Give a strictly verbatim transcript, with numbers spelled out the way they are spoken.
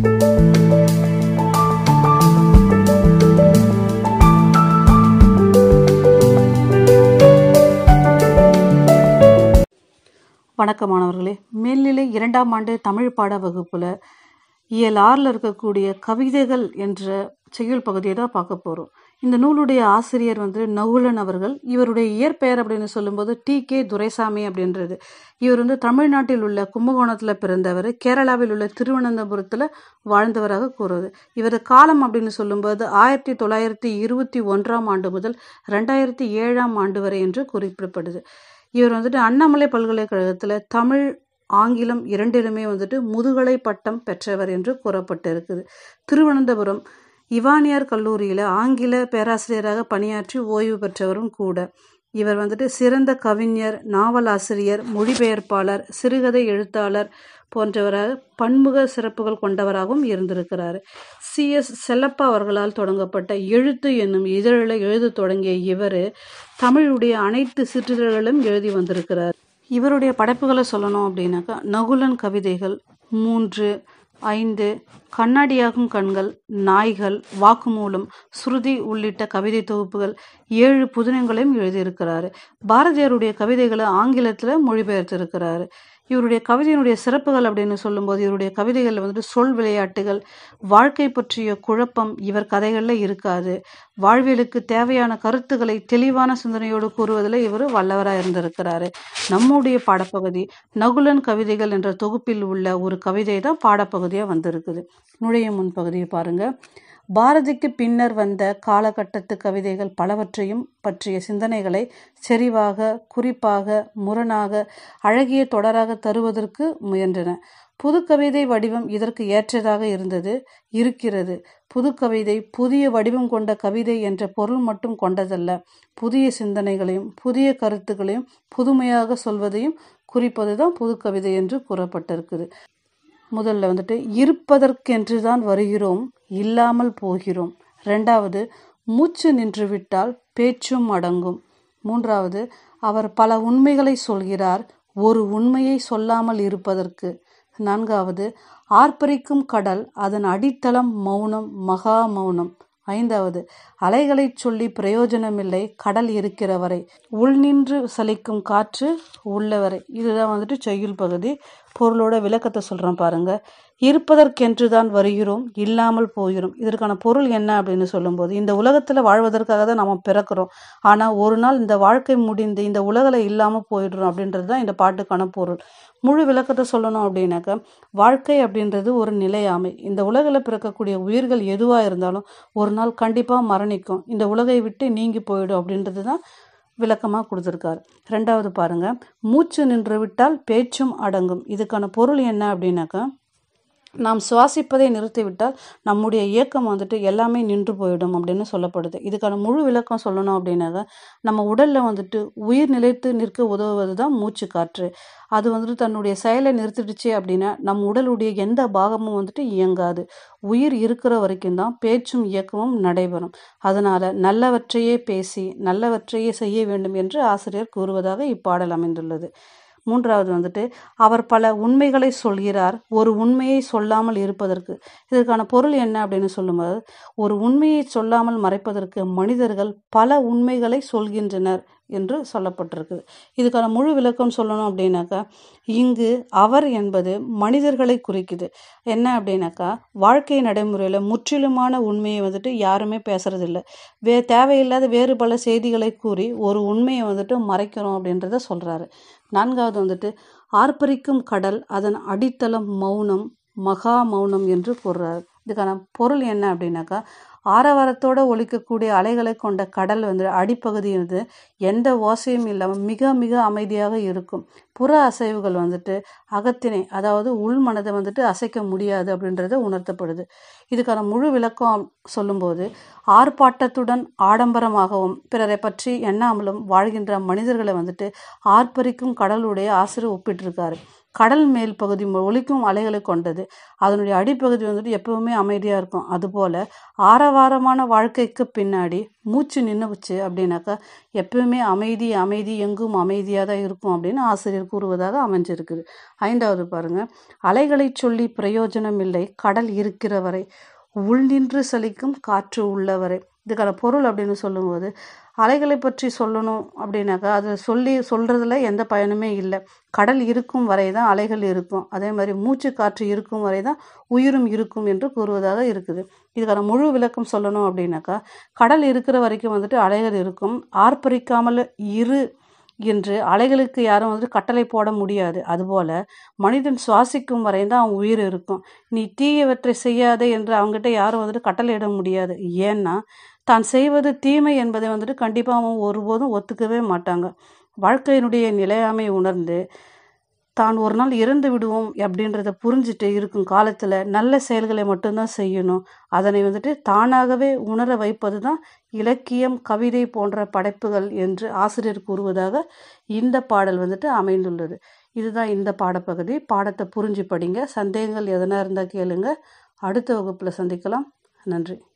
வணக்கம் மாணவர்களே, மேல்நிலை இரண்டாம் ஆண்டு தமிழ் பாட வகுப்புல இயல் ஆறில் இருக்கக்கூடிய கவிதைகள் என்ற செய்யுள் பகுதியை தான் பார்க்க போகிறோம். இந்த நூலுடைய ஆசிரியர் வந்து நகுலன் அவர்கள். இவருடைய இயற்பெயர் அப்படின்னு சொல்லும்போது டி கே துரைசாமி அப்படின்றது. இவர் வந்து தமிழ்நாட்டில் உள்ள கும்பகோணத்தில் பிறந்தவர், கேரளாவில் உள்ள திருவனந்தபுரத்தில் வாழ்ந்தவராக கூறுவது. இவர் காலம் அப்படின்னு சொல்லும்போது ஆயிரத்தி தொள்ளாயிரத்தி இருபத்தி ஒன்றாம் ஆண்டு முதல் ரெண்டாயிரத்தி ஏழாம் ஆண்டு வரை என்று குறிப்பிடப்படுது. இவர் வந்துட்டு அண்ணாமலை பல்கலைக்கழகத்தில் தமிழ் ஆங்கிலம் இரண்டிலுமே வந்துட்டு முதுகலை பட்டம் பெற்றவர் என்று கூறப்பட்டிருக்குது. திருவனந்தபுரம் இவானியார் கல்லூரியில் ஆங்கில பேராசிரியராக பணியாற்றி ஓய்வு பெற்றவரும் கூட. இவர் வந்துட்டு சிறந்த கவிஞர், நாவலாசிரியர், மொழிபெயர்ப்பாளர், சிறுகதை எழுத்தாளர் போன்றவராக பன்முக சிறப்புகள் கொண்டவராகவும் இருந்திருக்கிறார். சி எஸ் செல்லப்பா அவர்களால் தொடங்கப்பட்ட எழுத்து என்னும் இதழில் எழுத தொடங்கிய இவர் தமிழுடைய அனைத்து சிற்றிதழ்களும் எழுதி வந்திருக்கிறார். இவருடைய படைப்புகளை சொல்லணும் அப்படின்னாக்கா நகுலன் கவிதைகள், மூன்று, ஐந்து, கண்ணாடியாகும் கண்கள், நாய்கள், வாக்குமூலம், ஸ்ருதி உள்ளிட்ட கவிதை தொகுப்புகள், ஏழு புதினங்களையும் எழுதியிருக்கிறாரு. பாரதியாருடைய கவிதைகளை ஆங்கிலத்தில் மொழிபெயர்த்திருக்கிறாரு. இவருடைய கவிதையினுடைய சிறப்புகள் அப்படின்னு சொல்லும்போது இவருடைய கவிதைகளில் வந்துட்டு சொல் விளையாட்டுகள், வாழ்க்கை பற்றிய குழப்பம் இவர் கதைகளில் இருக்காது. வாழ்வியலுக்கு தேவையான கருத்துக்களை தெளிவான சிந்தனையோடு கூறுவதில் இவர் வல்லவராக இருந்திருக்கிறாரு. நம்முடைய பாடப்பகுதி நகுலன் கவிதைகள் என்ற தொகுப்பில் உள்ள ஒரு கவிதை தான் பாடப்பகுதியாக வந்திருக்குது. நுழைய முன் பகுதியை பாருங்க. பாரதிக்கு பின்னர் வந்த காலகட்டத்து கவிதைகள் பலவற்றையும் பற்றிய சிந்தனைகளை செறிவாக, குறிப்பாக, முரணாக, அழகிய தொடராக தருவதற்கு முயன்றன. புது கவிதை வடிவம் இதற்கு ஏற்றதாக இருந்தது, இருக்கிறது. புது கவிதை புதிய வடிவம் கொண்ட கவிதை என்ற பொருள் மட்டும் கொண்டதல்ல, புதிய சிந்தனைகளையும் புதிய கருத்துக்களையும் புதுமையாக சொல்வதையும் குறிப்பது தான் புது கவிதை என்று கூறப்பட்டிருக்குது. முதல்ல வந்துட்டு இருப்பதற்கென்று தான் வருகிறோம், இல்லாமல் போகிறோம். ரெண்டாவது, மூச்சு நின்றுவிட்டால் பேச்சும் அடங்கும். மூன்றாவது, அவர் பல உண்மைகளை சொல்கிறார், ஒரு உண்மையை சொல்லாமல் இருப்பதற்கு. நான்காவது, ஆர்ப்பரிக்கும் கடல், அதன் அடித்தளம் மௌனம், மகா மௌனம். ஐந்தாவது, அலைகளை சொல்லி பிரயோஜனமில்லை, கடல் இருக்கிற வரை, உள் நின்று சலிக்கும் காற்று உள்ளவரை. இதுதான் வந்துட்டு செய்யுள் பகுதி. பொருளோட விளக்கத்தை சொல்கிறோம் பாருங்க. இருப்பதற்கென்று தான் வருகிறோம், இல்லாமல் போகிறோம். இதற்கான பொருள் என்ன அப்படின்னு சொல்லும்போது, இந்த உலகத்தில் வாழ்வதற்காக தான் நம்ம பிறக்கிறோம். ஆனால் ஒரு நாள் இந்த வாழ்க்கை முடிந்து இந்த உலகில் இல்லாமல் போயிடுறோம் அப்படின்றது தான் இந்த பாட்டுக்கான பொருள். முழு விளக்கத்தை சொல்லணும் அப்படின்னாக்க, வாழ்க்கை அப்படின்றது ஒரு நிலையாமை. இந்த உலகில் பிறக்கக்கூடிய உயிர்கள் எதுவாக இருந்தாலும் ஒரு நாள் கண்டிப்பாக மரணிக்கும், இந்த உலகை விட்டு நீங்கி போயிடும் அப்படின்றது தான் விளக்கமாக கொடுத்துருக்காரு. ரெண்டாவது பாருங்க, மூச்சு நின்று விட்டால் பேச்சும் அடங்கும். இதுக்கான பொருள் என்ன அப்படின்னாக்கா, நாம் சுவாசிப்பதை நிறுத்திவிட்டால் நம்முடைய இயக்கம் வந்துட்டு எல்லாமே நின்று போயிடும் அப்படின்னு சொல்லப்படுது. இதுக்கான முழு விளக்கம் சொல்லணும் அப்படின்னாக்க, நம்ம உடலில் வந்துட்டு உயிர் நிலைத்து நிற்க உதவுவது தான் மூச்சு காற்று. அது வந்துட்டு தன்னுடைய செயலை நிறுத்திடுச்சு அப்படின்னா நம் உடலுடைய எந்த பாகமும் வந்துட்டு இயங்காது. உயிர் இருக்கிற வரைக்கும் தான் பேச்சும் இயக்கமும் நடைபெறும். அதனால் நல்லவற்றையே பேசி நல்லவற்றையே செய்ய வேண்டும் என்று ஆசிரியர் கூறுவதாக இப்பாடல் அமைந்துள்ளது. மூன்றாவது வந்துட்டு, அவர் பல உண்மைகளை சொல்கிறார், ஒரு உண்மையை சொல்லாமல் இருப்பதற்கு. இதற்கான பொருள் என்ன அப்படின்னு சொல்லும்போது, ஒரு உண்மையை சொல்லாமல் மறைப்பதற்கு மனிதர்கள் பல உண்மைகளை சொல்கின்றனர் என்று சொல்லப்பட்டிருக்குது. இதுக்கான முழு விளக்கம் சொல்லணும் அப்படின்னாக்கா, இங்கு அவர் என்பது மனிதர்களை குறிக்குது. என்ன அப்படின்னாக்கா, வாழ்க்கை நடைமுறையில் முற்றிலுமான உண்மையை வந்துட்டு யாருமே பேசுறதில்லை. வே தேவையில்லாத வேறு பல செய்திகளை கூறி ஒரு உண்மையை வந்துட்டு மறைக்கிறோம் அப்படின்றத சொல்கிறாரு. நான்காவது வந்துட்டு, ஆர்ப்பரிக்கும் கடல், அதன் அடித்தளம் மௌனம், மகா மௌனம் என்று கூறுறாரு. இதுக்கான பொருள் என்ன அப்படின்னாக்கா, ஆரவாரத்தோடு ஒலிக்கக்கூடிய அலைகளை கொண்ட கடல் வந்து அடிப்பகுதி வந்து எந்த ஓசையும் இல்லாமல் மிக மிக அமைதியாக இருக்கும். புற அசைவுகள் வந்துட்டு அகத்தினை, அதாவது உள் மனதை வந்துட்டு அசைக்க முடியாது அப்படின்றத உணர்த்தப்படுது. இதுக்கான முழு விளக்கம் சொல்லும்போது, ஆர்ப்பாட்டத்துடன் ஆடம்பரமாகவும் பிறரை பற்றி எண்ணாமலும் வாழ்கின்ற மனிதர்களை வந்துட்டு ஆர்ப்பரிக்கும் கடலுடைய ஆசிரியர் ஒப்பிட்டிருக்காரு. கடல் மேல் பகுதி ஒலிக்கும் அலைகளை கொண்டது. அதனுடைய அடிப்பகுதி வந்துட்டு எப்பவுமே அமைதியாக இருக்கும். அதுபோல் ஆரவாரமான வாழ்க்கைக்கு பின்னாடி மூச்சு நின்றுச்சு அப்படின்னாக்கா எப்பவுமே அமைதி அமைதி எங்கும் அமைதியாக தான் இருக்கும் அப்படின்னு ஆசிரியர் கூறுவதாக அமைஞ்சிருக்குது. ஐந்தாவது பாருங்க, அலைகளை சொல்லி பிரயோஜனம் இல்லை கடல் இருக்கிற வரை, உள்நின்று சலிக்கும் காற்று உள்ளவரை. இதுக்கான பொருள் அப்படின்னு சொல்லும்போது, அலைகளை பற்றி சொல்லணும் அப்படின்னாக்கா அதை சொல்லி சொல்கிறதுல எந்த பயனுமே இல்லை. கடல் இருக்கும் வரை தான் அலைகள் இருக்கும். அதே மாதிரி மூச்சு காற்று இருக்கும் வரை தான் உயிரும் இருக்கும் என்று கூறுவதாக இருக்குது. இதுக்கான முழு விளக்கம் சொல்லணும் அப்படின்னாக்கா, கடல் இருக்கிற வரைக்கும் வந்துட்டு அலைகள் இருக்கும். ஆர்ப்பரிக்காமல் இரு என்று அலைகளுக்கு யாரும் வந்துட்டு கட்டளை போட முடியாது. அதுபோல் மனிதன் சுவாசிக்கும் வரை தான் அவன் உயிர் இருக்கும். நீ தீயவற்றை செய்யாதே என்று அவங்ககிட்ட யாரும் வந்துட்டு கட்டளையிட முடியாது. ஏன்னா தான் செய்வது தீமை என்பதை வந்துட்டு கண்டிப்பாக அவன் ஒருபோதும் ஒத்துக்கவே மாட்டாங்க. வாழ்க்கையினுடைய நிலையாமை உணர்ந்து தான் ஒரு நாள் இறந்து விடுவோம் அப்படின்றத புரிஞ்சுட்டு இருக்கும் காலத்தில் நல்ல செயல்களை மட்டும்தான் செய்யணும். அதனை வந்துட்டு தானாகவே உணர வைப்பது தான் இலக்கியம், கவிதை போன்ற படைப்புகள் என்று ஆசிரியர் கூறுவதாக இந்த பாடல் வந்துட்டு அமைந்துள்ளது. இதுதான் இந்த பாடப்பகுதி. பாடத்தை புரிஞ்சு படிங்க. சந்தேகங்கள் எதனா இருந்தால் கேளுங்க. அடுத்த வகுப்பில் சந்திக்கலாம். நன்றி.